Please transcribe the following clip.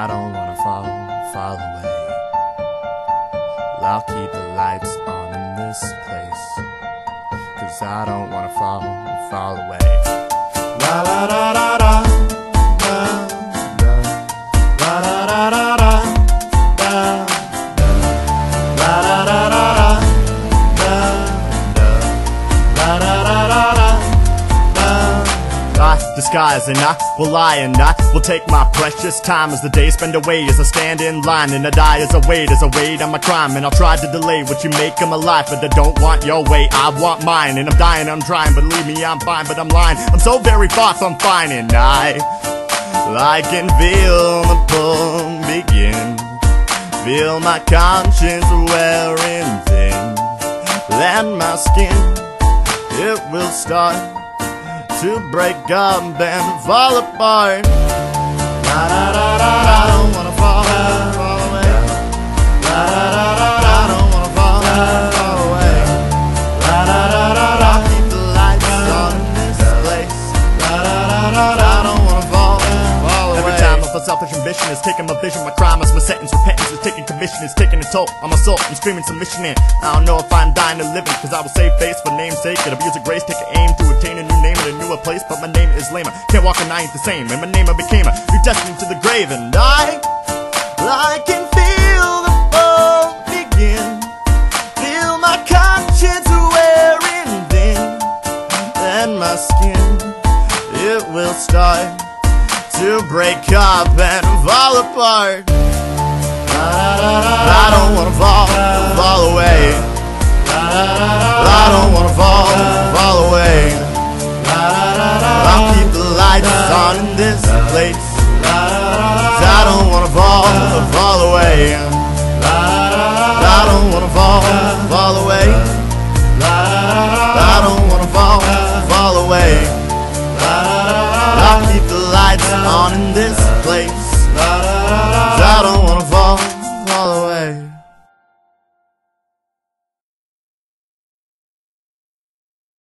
I don't wanna fall away. I'll keep the lights on in this place, 'cause I don't wanna fall away. La la la la la, la la la la la la la, la la la la la, la la la la la. I disguise and I will lie and I will take my precious time as the days spend away, as I stand in line and I die as I wait on my crime. And I'll try to delay what you make of my life, but I don't want your way, I want mine. And I'm dying, I'm trying, believe me I'm fine, but I'm lying. I'm so very far from fine, and I can feel the pull begin, feel my conscience wearing thin. Then my skin, it will start to break up and fall apart. La la la la, I don't wanna fall away. La la la la, I don't wanna fall away. La la la la, I'll keep the lights on in this place. La la la la, I don't wanna fall away. Every time my selfish ambition is taking my vision, my crime is my sentence. Repentance is taking commission, is taking a toll on my soul. I'm screaming submission in. I don't know if I'm dying or living, 'cause I will save face for name's sake and abuse of grace, take an aim to attain a new name in a newer place. But my name is lamer, can't walk and I ain't the same. And my name I became you're destined to the grave. And I can feel the fall begin, feel my conscience wearing thin. Then my skin, it will start to break up and fall apart. I don't wanna fall away. I don't wanna fall away. I'll keep the lights on in this place, 'cause I don't wanna fall away. I don't wanna fall away.